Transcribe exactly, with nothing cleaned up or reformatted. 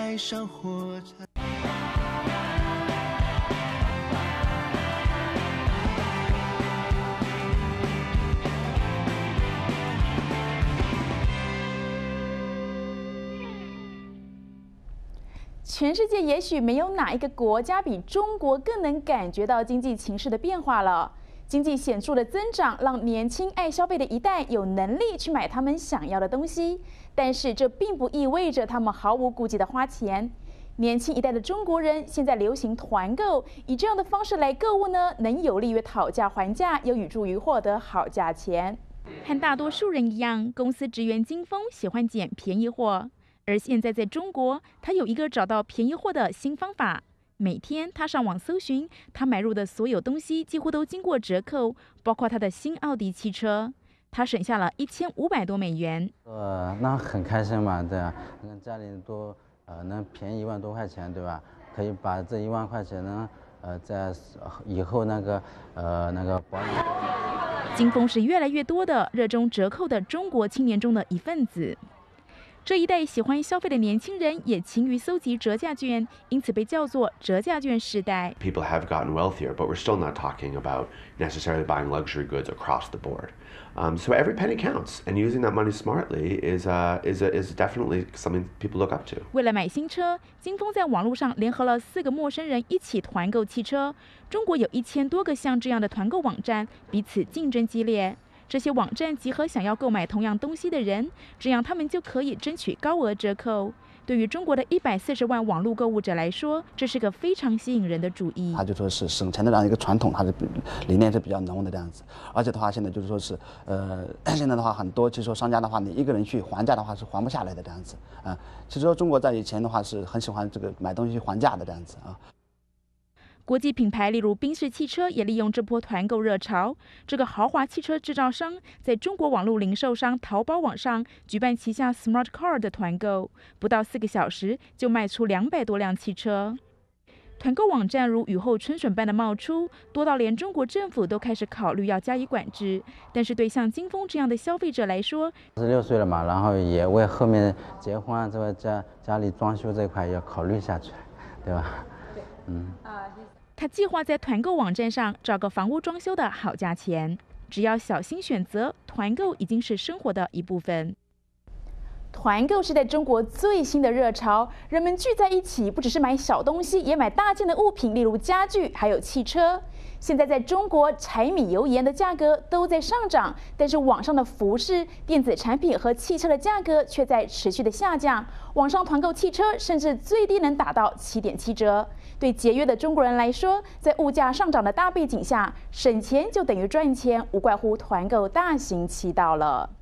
爱上火柴。 全世界也许没有哪一个国家比中国更能感觉到经济情势的变化了。经济显著的增长，让年轻爱消费的一代有能力去买他们想要的东西，但是这并不意味着他们毫无顾忌的花钱。年轻一代的中国人现在流行团购，以这样的方式来购物呢，能有利于讨价还价，又有助于获得好价钱。和大多数人一样，公司职员金峰喜欢捡便宜货。而现在在中国，他有一个找到便宜货的新方法。每天他上网搜寻，他买入的所有东西几乎都经过折扣，包括他的新奥迪汽车。他省下了一千五百多美元。 呃，那很开心嘛，对啊，你看家里多呃能便宜一万多块钱，对吧？可以把这一万块钱呢，呃，在以后那个呃那个保险。 金峰是越来越多的热衷折扣的中国青年中的一份子。这一代喜欢消费的年轻人也勤于搜集折价券，因此被叫做折价券世代。 People have gotten wealthier, but we're still not talking about necessarily buying luxury goods across the board. Um, so every penny counts, and using that money smartly is uh, is a, is definitely something people look up to. 为了买新车，金峰在网络上联合了四个陌生人一起团购汽车。中国有一千多个像这样的团购网站，彼此竞争激烈。 这些网站集合想要购买同样东西的人，这样他们就可以争取高额折扣。对于中国的一百四十万网络购物者来说，这是个非常吸引人的主意。 他就说是省钱的这样一个传统，它的理念是比较浓的这样子。而且的话，现在就是说是，呃，现在的话很多就是说商家的话，你一个人去还价的话是还不下来的这样子啊。其实说中国在以前的话是很喜欢这个买东西还价的这样子啊。 国际品牌，例如宾士汽车，也利用这波团购热潮。这个豪华汽车制造商在中国网络零售商淘宝网上举办旗下 Smart Car 的团购，不到四个小时就卖出两百多辆汽车。团购网站如雨后春笋般的冒出，多到连中国政府都开始考虑要加以管制。但是对像金峰这样的消费者来说， 十六岁了嘛，然后也为后面结婚啊，这个家家里装修这一块要考虑下去，对吧？对，嗯。 他计划在团购网站上找个房屋装修的好价钱，只要小心选择，团购已经是生活的一部分。团购是在中国最新的热潮，人们聚在一起，不只是买小东西，也买大件的物品，例如家具，还有汽车。现在在中国，柴米油盐的价格都在上涨，但是网上的服饰、电子产品和汽车的价格却在持续的下降。网上团购汽车甚至最低能打到七点七折。对节约的中国人来说，在物价上涨的大背景下，省钱就等于赚钱，无怪乎团购大行其道了。